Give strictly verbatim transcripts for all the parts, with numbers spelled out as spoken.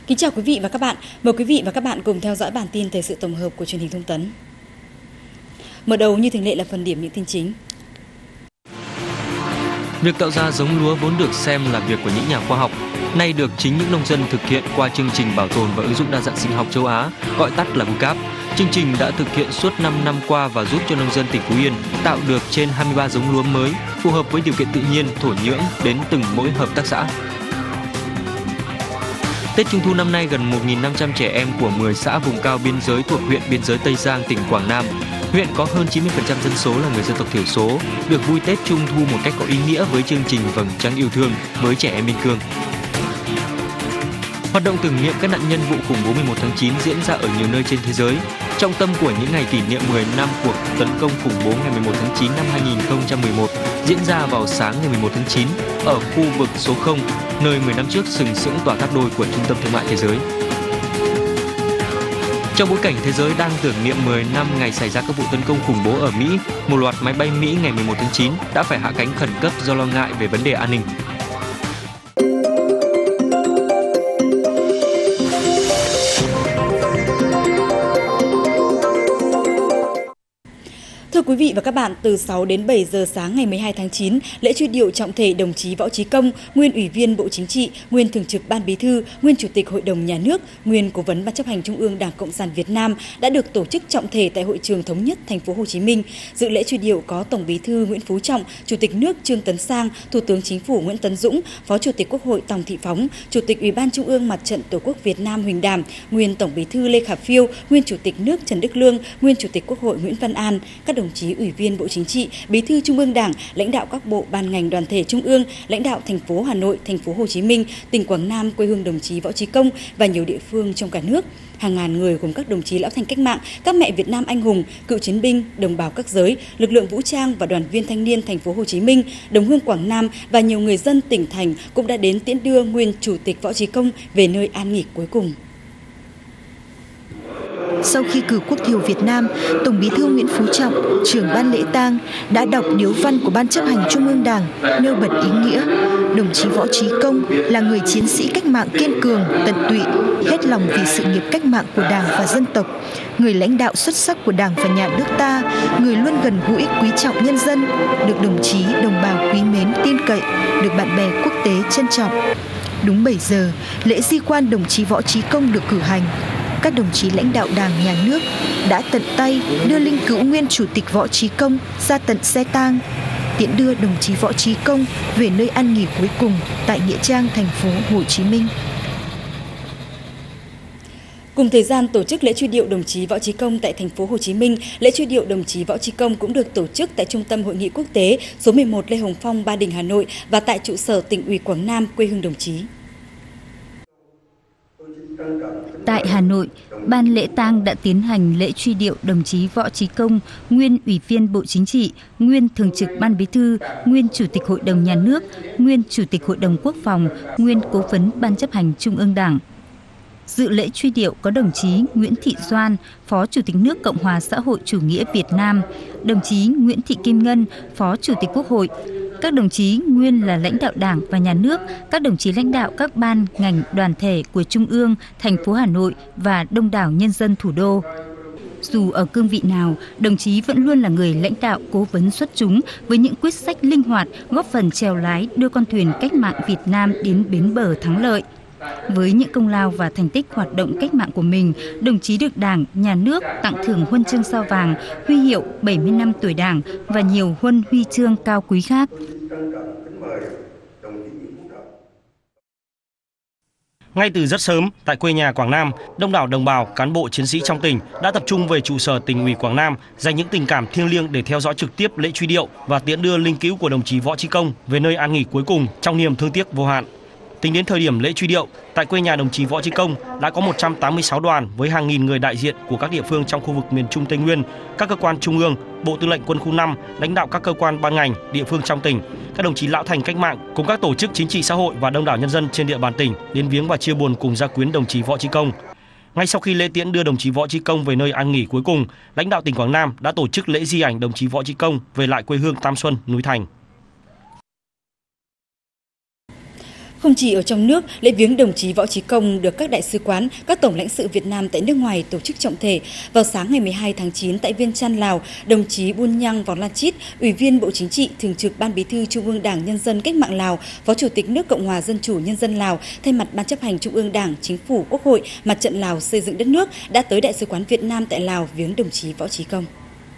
Kính chào quý vị và các bạn. Mời quý vị và các bạn cùng theo dõi bản tin thời sự tổng hợp của truyền hình Thông tấn. Mở đầu như thường lệ là phần điểm những tin chính. Việc tạo ra giống lúa vốn được xem là việc của những nhà khoa học, nay được chính những nông dân thực hiện qua chương trình bảo tồn và ứng dụng đa dạng sinh học châu Á, gọi tắt là VUCAP. Chương trình đã thực hiện suốt năm năm qua và giúp cho nông dân tỉnh Phú Yên tạo được trên hai mươi ba giống lúa mới phù hợp với điều kiện tự nhiên, thổ nhưỡng đến từng mỗi hợp tác xã. Tết Trung thu năm nay, gần một nghìn năm trăm trẻ em của mười xã vùng cao biên giới thuộc huyện biên giới Tây Giang, tỉnh Quảng Nam, huyện có hơn chín mươi phần trăm dân số là người dân tộc thiểu số, được vui Tết Trung thu một cách có ý nghĩa với chương trình Vầng Trăng yêu thương với trẻ em biên cương. Hoạt động tưởng niệm các nạn nhân vụ khủng bố mười một tháng chín diễn ra ở nhiều nơi trên thế giới. Trọng tâm của những ngày kỷ niệm mười năm cuộc tấn công khủng bố ngày mười một tháng chín năm hai nghìn không trăm mười một diễn ra vào sáng ngày mười một tháng chín ở khu vực số không, nơi mười năm trước sừng sững tòa tháp đôi của Trung tâm Thương mại Thế giới. Trong bối cảnh thế giới đang tưởng niệm mười năm ngày xảy ra các vụ tấn công khủng bố ở Mỹ, một loạt máy bay Mỹ ngày mười một tháng chín đã phải hạ cánh khẩn cấp do lo ngại về vấn đề an ninh. Thưa quý vị và các bạn, từ sáu đến bảy giờ sáng ngày mười hai tháng chín, lễ truy điệu trọng thể đồng chí Võ Chí Công, nguyên Ủy viên Bộ Chính trị, nguyên Thường trực Ban Bí thư, nguyên Chủ tịch Hội đồng Nhà nước, nguyên Cố vấn Ban chấp hành Trung ương Đảng Cộng sản Việt Nam đã được tổ chức trọng thể tại Hội trường Thống nhất Thành phố Hồ Chí Minh. Dự lễ truy điệu có Tổng Bí thư Nguyễn Phú Trọng, Chủ tịch nước Trương Tấn Sang, Thủ tướng Chính phủ Nguyễn Tấn Dũng, Phó Chủ tịch Quốc hội Tòng Thị Phóng, Chủ tịch Ủy ban Trung ương Mặt trận Tổ quốc Việt Nam Huỳnh Đàm, nguyên Tổng Bí thư Lê Khả Phiêu, nguyên Chủ tịch nước Trần Đức Lương, nguyên Chủ tịch Quốc hội Nguyễn Văn An, các đồng chí Ủy viên Bộ Chính trị, Bí thư Trung ương Đảng, lãnh đạo các bộ ban ngành đoàn thể trung ương, lãnh đạo thành phố Hà Nội, thành phố Hồ Chí Minh, tỉnh Quảng Nam quê hương đồng chí Võ Chí Công và nhiều địa phương trong cả nước. Hàng ngàn người gồm các đồng chí lão thành cách mạng, các mẹ Việt Nam anh hùng, cựu chiến binh, đồng bào các giới, lực lượng vũ trang và đoàn viên thanh niên thành phố Hồ Chí Minh, đồng hương Quảng Nam và nhiều người dân tỉnh thành cũng đã đến tiễn đưa nguyên Chủ tịch Võ Chí Công về nơi an nghỉ cuối cùng. Sau khi cử quốc thiều Việt Nam, Tổng Bí thư Nguyễn Phú Trọng, trưởng ban lễ tang đã đọc điếu văn của Ban chấp hành Trung ương Đảng, nêu bật ý nghĩa đồng chí Võ Chí Công là người chiến sĩ cách mạng kiên cường, tận tụy, hết lòng vì sự nghiệp cách mạng của Đảng và dân tộc, người lãnh đạo xuất sắc của Đảng và nhà nước ta, người luôn gần gũi quý trọng nhân dân, được đồng chí, đồng bào quý mến tin cậy, được bạn bè quốc tế trân trọng. Đúng bảy giờ, lễ di quan đồng chí Võ Chí Công được cử hành. Các đồng chí lãnh đạo Đảng, Nhà nước đã tận tay đưa linh cữu nguyên Chủ tịch Võ Chí Công ra tận xe tang, tiễn đưa đồng chí Võ Chí Công về nơi an nghỉ cuối cùng tại Nghĩa Trang, thành phố Hồ Chí Minh. Cùng thời gian tổ chức lễ truy điệu đồng chí Võ Chí Công tại thành phố Hồ Chí Minh, lễ truy điệu đồng chí Võ Chí Công cũng được tổ chức tại Trung tâm Hội nghị Quốc tế số mười một Lê Hồng Phong, Ba Đình, Hà Nội và tại trụ sở Tỉnh ủy Quảng Nam quê hương đồng chí. Tại Hà Nội, Ban lễ tang đã tiến hành lễ truy điệu đồng chí Võ Chí Công, nguyên Ủy viên Bộ Chính trị, nguyên Thường trực Ban Bí thư, nguyên Chủ tịch Hội đồng Nhà nước, nguyên Chủ tịch Hội đồng Quốc phòng, nguyên Cố vấn Ban chấp hành Trung ương Đảng. Dự lễ truy điệu có đồng chí Nguyễn Thị Doan, Phó Chủ tịch nước Cộng hòa xã hội chủ nghĩa Việt Nam, đồng chí Nguyễn Thị Kim Ngân, Phó Chủ tịch Quốc hội, các đồng chí nguyên là lãnh đạo Đảng và Nhà nước, các đồng chí lãnh đạo các ban, ngành, đoàn thể của Trung ương, thành phố Hà Nội và đông đảo nhân dân thủ đô. Dù ở cương vị nào, đồng chí vẫn luôn là người lãnh đạo cố vấn xuất chúng với những quyết sách linh hoạt, góp phần chèo lái đưa con thuyền cách mạng Việt Nam đến bến bờ thắng lợi. Với những công lao và thành tích hoạt động cách mạng của mình, đồng chí được Đảng, Nhà nước tặng thưởng huân chương Sao vàng, huy hiệu bảy mươi năm tuổi Đảng và nhiều huân huy chương cao quý khác. Ngay từ rất sớm, tại quê nhà Quảng Nam, đông đảo đồng bào, cán bộ chiến sĩ trong tỉnh đã tập trung về trụ sở Tỉnh ủy Quảng Nam, dành những tình cảm thiêng liêng để theo dõi trực tiếp lễ truy điệu và tiễn đưa linh cữu của đồng chí Võ Chí Công về nơi an nghỉ cuối cùng trong niềm thương tiếc vô hạn. Tính đến thời điểm lễ truy điệu, tại quê nhà đồng chí Võ Chí Công đã có một trăm tám mươi sáu đoàn với hàng nghìn người đại diện của các địa phương trong khu vực miền Trung Tây Nguyên, các cơ quan trung ương, Bộ Tư lệnh Quân khu năm, lãnh đạo các cơ quan ban ngành, địa phương trong tỉnh, các đồng chí lão thành cách mạng cùng các tổ chức chính trị xã hội và đông đảo nhân dân trên địa bàn tỉnh đến viếng và chia buồn cùng gia quyến đồng chí Võ Chí Công. Ngay sau khi lễ tiễn đưa đồng chí Võ Chí Công về nơi an nghỉ cuối cùng, lãnh đạo tỉnh Quảng Nam đã tổ chức lễ di ảnh đồng chí Võ Chí Công về lại quê hương Tam Xuân, núi Thành. Không chỉ ở trong nước, lễ viếng đồng chí Võ Chí Công được các đại sứ quán, các tổng lãnh sự Việt Nam tại nước ngoài tổ chức trọng thể. Vào sáng ngày mười hai tháng chín tại Viêng Chăn, Lào, đồng chí Bunyang Volachit, Ủy viên Bộ Chính trị, Thường trực Ban Bí thư Trung ương Đảng Nhân dân Cách mạng Lào, Phó Chủ tịch nước Cộng hòa Dân chủ Nhân dân Lào, thay mặt Ban chấp hành Trung ương Đảng, Chính phủ, Quốc hội, Mặt trận Lào xây dựng đất nước đã tới Đại sứ quán Việt Nam tại Lào viếng đồng chí Võ Chí Công.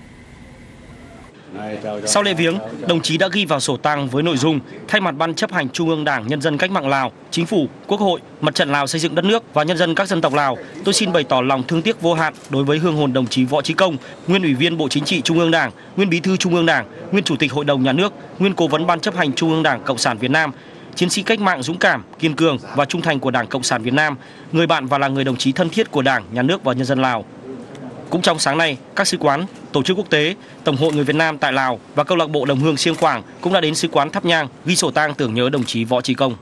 Sau lễ viếng, đồng chí đã ghi vào sổ tang với nội dung thay mặt Ban chấp hành Trung ương Đảng Nhân dân Cách mạng Lào, Chính phủ, Quốc hội, Mặt trận Lào xây dựng đất nước và nhân dân các dân tộc Lào, tôi xin bày tỏ lòng thương tiếc vô hạn đối với hương hồn đồng chí Võ Chí Công, nguyên Ủy viên Bộ Chính trị Trung ương Đảng, nguyên Bí thư Trung ương Đảng, nguyên Chủ tịch Hội đồng Nhà nước, nguyên Cố vấn Ban chấp hành Trung ương Đảng Cộng sản Việt Nam, chiến sĩ cách mạng dũng cảm, kiên cường và trung thành của Đảng Cộng sản Việt Nam, người bạn và là người đồng chí thân thiết của Đảng, Nhà nước và nhân dân Lào. Cũng trong sáng nay, các sứ quán, tổ chức quốc tế, Tổng hội người Việt Nam tại Lào và câu lạc bộ đồng hương Siêng Khoảng cũng đã đến sứ quán thắp nhang, ghi sổ tang tưởng nhớ đồng chí Võ Chí Công.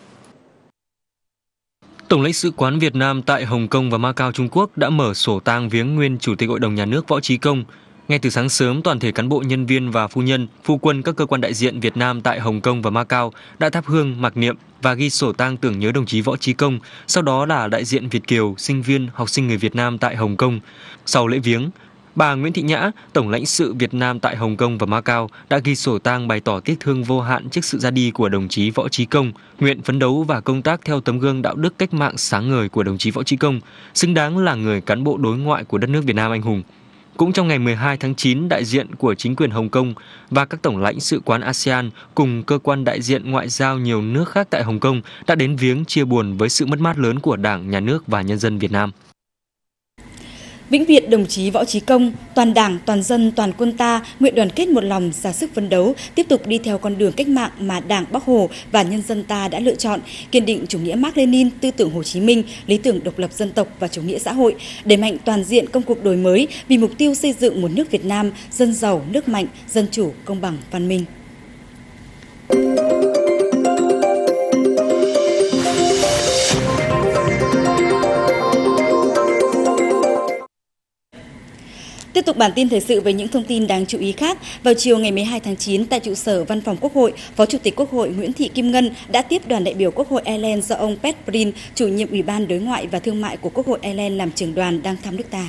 Tổng lãnh sự quán Việt Nam tại Hồng Kông và Macau, Trung Quốc đã mở sổ tang viếng nguyên Chủ tịch Hội đồng Nhà nước Võ Chí Công. Ngay từ sáng sớm, toàn thể cán bộ nhân viên và phu nhân, phu quân các cơ quan đại diện Việt Nam tại Hồng Kông và Macau đã thắp hương mặc niệm và ghi sổ tang tưởng nhớ đồng chí Võ Chí Công. Sau đó là đại diện Việt kiều, sinh viên, học sinh người Việt Nam tại Hồng Kông. Sau lễ viếng, bà Nguyễn Thị Nhã, Tổng lãnh sự Việt Nam tại Hồng Kông và Macau đã ghi sổ tang bày tỏ tiếc thương vô hạn trước sự ra đi của đồng chí Võ Chí Công, nguyện phấn đấu và công tác theo tấm gương đạo đức cách mạng sáng ngời của đồng chí Võ Chí Công, xứng đáng là người cán bộ đối ngoại của đất nước Việt Nam anh hùng. Cũng trong ngày mười hai tháng chín, đại diện của chính quyền Hồng Kông và các tổng lãnh sự quán a sê an cùng cơ quan đại diện ngoại giao nhiều nước khác tại Hồng Kông đã đến viếng chia buồn với sự mất mát lớn của Đảng, Nhà nước và nhân dân Việt Nam. Vĩnh biệt đồng chí Võ Chí Công, toàn Đảng, toàn dân, toàn quân ta nguyện đoàn kết một lòng, ra sức phấn đấu, tiếp tục đi theo con đường cách mạng mà Đảng, Bác Hồ và nhân dân ta đã lựa chọn, kiên định chủ nghĩa Mác Lênin, tư tưởng Hồ Chí Minh, lý tưởng độc lập dân tộc và chủ nghĩa xã hội, đẩy mạnh toàn diện công cuộc đổi mới vì mục tiêu xây dựng một nước Việt Nam dân giàu, nước mạnh, dân chủ, công bằng, văn minh. Tiếp tục bản tin thời sự với những thông tin đáng chú ý khác. Vào chiều ngày mười hai tháng chín, tại trụ sở Văn phòng Quốc hội, Phó Chủ tịch Quốc hội Nguyễn Thị Kim Ngân đã tiếp đoàn đại biểu Quốc hội Ireland do ông Pat Brin, chủ nhiệm Ủy ban Đối ngoại và Thương mại của Quốc hội Ireland làm trưởng đoàn đang thăm nước ta.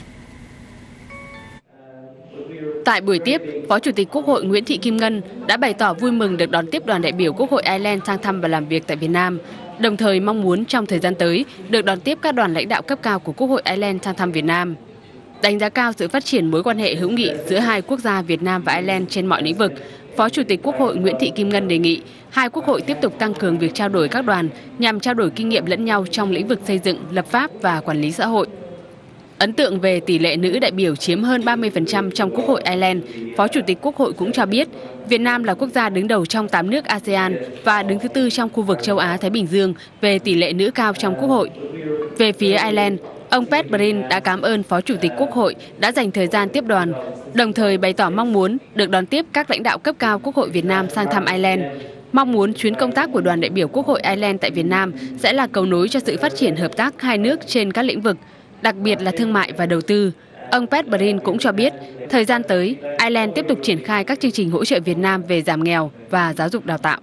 Tại buổi tiếp, Phó Chủ tịch Quốc hội Nguyễn Thị Kim Ngân đã bày tỏ vui mừng được đón tiếp đoàn đại biểu Quốc hội Ireland sang thăm và làm việc tại Việt Nam, đồng thời mong muốn trong thời gian tới được đón tiếp các đoàn lãnh đạo cấp cao của Quốc hội Ireland sang thăm Việt Nam. Đánh giá cao sự phát triển mối quan hệ hữu nghị giữa hai quốc gia Việt Nam và Ireland trên mọi lĩnh vực, Phó Chủ tịch Quốc hội Nguyễn Thị Kim Ngân đề nghị hai quốc hội tiếp tục tăng cường việc trao đổi các đoàn nhằm trao đổi kinh nghiệm lẫn nhau trong lĩnh vực xây dựng, lập pháp và quản lý xã hội. Ấn tượng về tỷ lệ nữ đại biểu chiếm hơn ba mươi phần trăm trong Quốc hội Ireland, Phó Chủ tịch Quốc hội cũng cho biết Việt Nam là quốc gia đứng đầu trong tám nước a sê an và đứng thứ tư trong khu vực châu Á-Thái Bình Dương về tỷ lệ nữ cao trong Quốc hội. Về phía Ireland, ông Pat Brin đã cảm ơn Phó Chủ tịch Quốc hội đã dành thời gian tiếp đoàn, đồng thời bày tỏ mong muốn được đón tiếp các lãnh đạo cấp cao Quốc hội Việt Nam sang thăm Ireland. Mong muốn chuyến công tác của đoàn đại biểu Quốc hội Ireland tại Việt Nam sẽ là cầu nối cho sự phát triển hợp tác hai nước trên các lĩnh vực, đặc biệt là thương mại và đầu tư. Ông Pat Brin cũng cho biết, thời gian tới, Ireland tiếp tục triển khai các chương trình hỗ trợ Việt Nam về giảm nghèo và giáo dục đào tạo.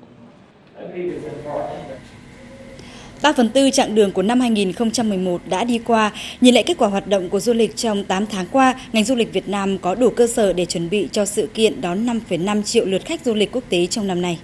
ba phần tư chặng đường của năm hai nghìn không trăm mười một đã đi qua, nhìn lại kết quả hoạt động của du lịch trong tám tháng qua, ngành du lịch Việt Nam có đủ cơ sở để chuẩn bị cho sự kiện đón năm phẩy năm triệu lượt khách du lịch quốc tế trong năm nay.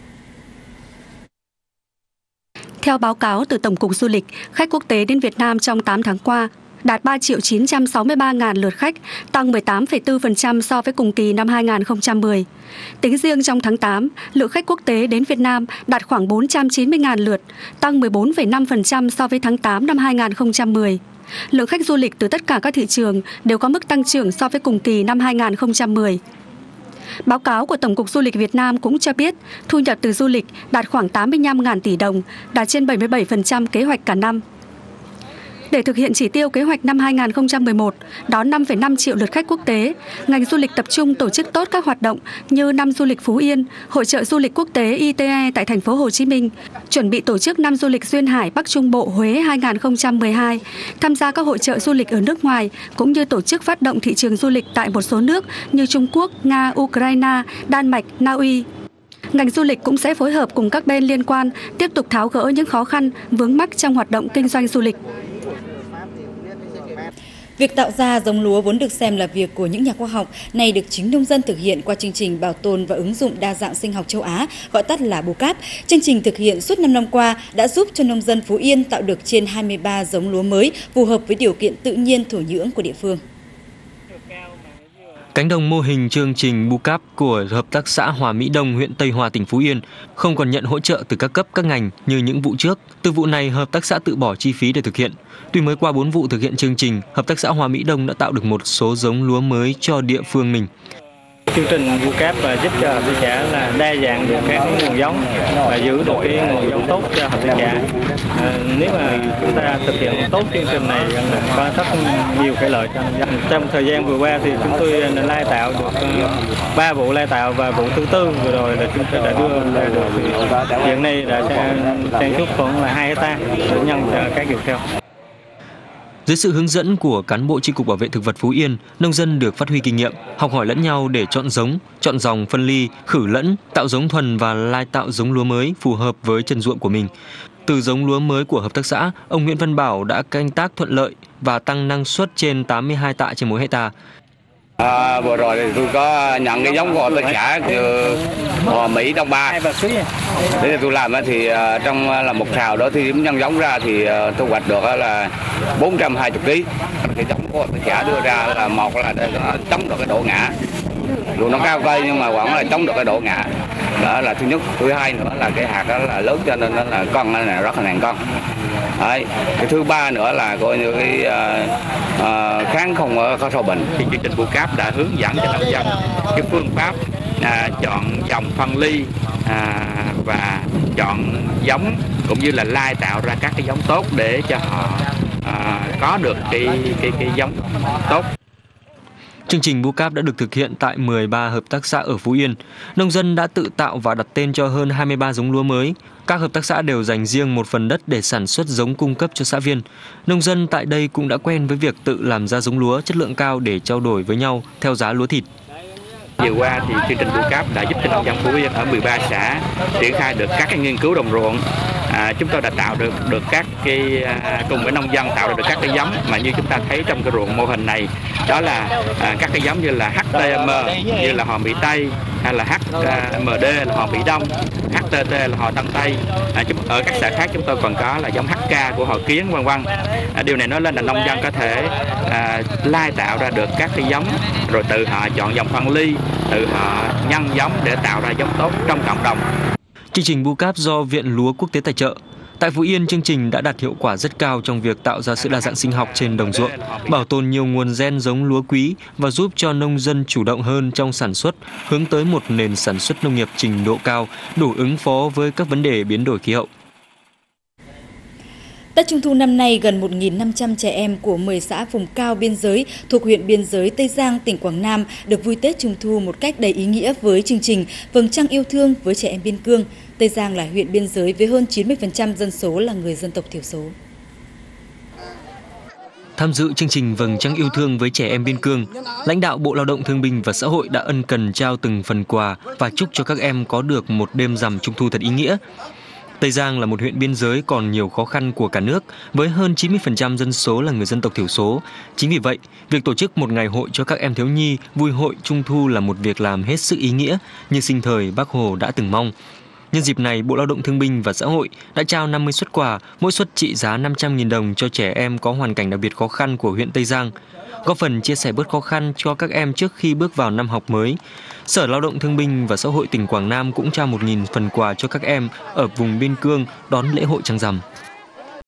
Theo báo cáo từ Tổng cục Du lịch, khách quốc tế đến Việt Nam trong tám tháng qua đạt ba triệu chín trăm sáu mươi ba nghìn lượt khách, tăng mười tám phẩy bốn phần trăm so với cùng kỳ năm hai nghìn không trăm mười. Tính riêng trong tháng tám, lượng khách quốc tế đến Việt Nam đạt khoảng bốn trăm chín mươi nghìn lượt, tăng mười bốn phẩy năm phần trăm so với tháng tám năm hai nghìn không trăm mười. Lượng khách du lịch từ tất cả các thị trường đều có mức tăng trưởng so với cùng kỳ năm hai nghìn không trăm mười. Báo cáo của Tổng cục Du lịch Việt Nam cũng cho biết thu nhập từ du lịch đạt khoảng tám mươi lăm nghìn tỷ đồng, đạt trên bảy mươi bảy phần trăm kế hoạch cả năm. Để thực hiện chỉ tiêu kế hoạch năm hai nghìn không trăm mười một, đón năm phẩy năm triệu lượt khách quốc tế, ngành du lịch tập trung tổ chức tốt các hoạt động như năm du lịch Phú Yên, hội chợ du lịch quốc tế i tê e tại thành phố Hồ Chí Minh, chuẩn bị tổ chức năm du lịch Duyên Hải Bắc Trung Bộ Huế hai nghìn không trăm mười hai, tham gia các hội chợ du lịch ở nước ngoài, cũng như tổ chức phát động thị trường du lịch tại một số nước như Trung Quốc, Nga, Ukraine, Đan Mạch, Na Uy. ngành du lịch cũng sẽ phối hợp cùng các bên liên quan tiếp tục tháo gỡ những khó khăn, vướng mắc trong hoạt động kinh doanh du lịch. Việc tạo ra giống lúa vốn được xem là việc của những nhà khoa học, này được chính nông dân thực hiện qua chương trình bảo tồn và ứng dụng đa dạng sinh học châu Á, gọi tắt là BUCAP. Chương trình thực hiện suốt năm năm qua đã giúp cho nông dân Phú Yên tạo được trên hai mươi ba giống lúa mới phù hợp với điều kiện tự nhiên thổ nhưỡng của địa phương. Cánh đồng mô hình chương trình BUCAP của Hợp tác xã Hòa Mỹ Đông, huyện Tây Hòa, tỉnh Phú Yên không còn nhận hỗ trợ từ các cấp các ngành như những vụ trước. Từ vụ này, hợp tác xã tự bỏ chi phí để thực hiện. Tuy mới qua bốn vụ thực hiện chương trình, Hợp tác xã Hòa Mỹ Đông đã tạo được một số giống lúa mới cho địa phương mình. Chương trình BUCAP giúp cho hợp tác xã là đa dạng được các nguồn giống và giữ được cái nguồn giống tốt cho hợp tác xã. À, nếu mà chúng ta thực hiện tốt chương trình này có rất nhiều cái lợi cho nông dân. Trong thời gian vừa qua thì chúng tôi lai tạo được ba vụ lai tạo và vụ thứ tư vừa rồi là chúng tôi đã đưa ra được. Hiện nay đã sản xuất khoảng là hai hecta để nhân cho các vụ theo. Dưới sự hướng dẫn của cán bộ chi cục bảo vệ thực vật Phú Yên, nông dân được phát huy kinh nghiệm, học hỏi lẫn nhau để chọn giống, chọn dòng phân ly, khử lẫn, tạo giống thuần và lai tạo giống lúa mới phù hợp với chân ruộng của mình. Từ giống lúa mới của hợp tác xã, ông Nguyễn Văn Bảo đã canh tác thuận lợi và tăng năng suất trên tám mươi hai tạ trên mỗi hecta. À, vừa rồi thì tôi có nhận cái giống của hợp tác xã từ Hòa Mỹ Đông Ba. Để là tôi làm thì trong là một sào đó thì nhân giống ra thì thu hoạch được là bốn trăm hai mươi ký. Cái giống của hợp tác xã đưa ra là một là chống được cái độ ngã. Dù nó cao cây nhưng mà vẫn là chống được cái độ ngã. Đó là thứ nhất. Thứ hai nữa là cái hạt đó là lớn cho nên nó là con nó là rất là nặng con. Đấy. Cái thứ ba nữa là coi như cái uh, uh, kháng không có sâu bệnh. Thì chương trình BUCAP đã hướng dẫn cho nông dân cái phương pháp à, chọn dòng phân ly à, và chọn giống cũng như là lai tạo ra các cái giống tốt để cho họ à, có được cái cái cái giống tốt. Chương trình BUCAP đã được thực hiện tại mười ba hợp tác xã ở Phú Yên. Nông dân đã tự tạo và đặt tên cho hơn hai mươi ba giống lúa mới. Các hợp tác xã đều dành riêng một phần đất để sản xuất giống cung cấp cho xã viên. Nông dân tại đây cũng đã quen với việc tự làm ra giống lúa chất lượng cao để trao đổi với nhau theo giá lúa thịt. Vừa qua thì chương trình BUCAP đã giúp cho nông dân Phú Yên ở mười ba xã triển khai được các cái nghiên cứu đồng ruộng. À, chúng tôi đã tạo được được các cái à, cùng với nông dân tạo được các cái giống mà như chúng ta thấy trong cái ruộng mô hình này, đó là à, các cái giống như là hát tê em như là Hòa Mỹ Tây, hay là hát em đê là Hòa Mỹ Đông, hát tê tê là Hòa Tân Tây. À, chúng, ở các xã khác chúng tôi còn có là giống hát ca của Hòa Kiến, vân vân. À, điều này nói lên là nông dân có thể à, lai tạo ra được các cái giống rồi tự họ chọn dòng phân ly, tự họ nhân giống để tạo ra giống tốt trong cộng đồng. Chương trình BUCAP do Viện Lúa Quốc tế tài trợ. Tại Phú Yên, chương trình đã đạt hiệu quả rất cao trong việc tạo ra sự đa dạng sinh học trên đồng ruộng, bảo tồn nhiều nguồn gen giống lúa quý và giúp cho nông dân chủ động hơn trong sản xuất, hướng tới một nền sản xuất nông nghiệp trình độ cao, đủ ứng phó với các vấn đề biến đổi khí hậu. Tết Trung thu năm nay, gần một nghìn năm trăm trẻ em của mười xã vùng cao biên giới thuộc huyện biên giới Tây Giang, tỉnh Quảng Nam được vui Tết Trung thu một cách đầy ý nghĩa với chương trình Vầng trăng yêu thương với trẻ em biên cương. Tây Giang là huyện biên giới với hơn chín mươi phần trăm dân số là người dân tộc thiểu số. Tham dự chương trình Vầng trăng yêu thương với trẻ em biên cương, lãnh đạo Bộ Lao động Thương binh và Xã hội đã ân cần trao từng phần quà và chúc cho các em có được một đêm rằm Trung thu thật ý nghĩa. Tây Giang là một huyện biên giới còn nhiều khó khăn của cả nước, với hơn chín mươi phần trăm dân số là người dân tộc thiểu số. Chính vì vậy, việc tổ chức một ngày hội cho các em thiếu nhi vui hội Trung thu là một việc làm hết sức ý nghĩa, như sinh thời Bác Hồ đã từng mong. Nhân dịp này, Bộ Lao động Thương binh và Xã hội đã trao năm mươi suất quà, mỗi suất trị giá năm trăm nghìn đồng cho trẻ em có hoàn cảnh đặc biệt khó khăn của huyện Tây Giang, góp phần chia sẻ bớt khó khăn cho các em trước khi bước vào năm học mới. Sở Lao động Thương binh và Xã hội tỉnh Quảng Nam cũng trao một nghìn phần quà cho các em ở vùng biên cương đón lễ hội Trăng Rằm.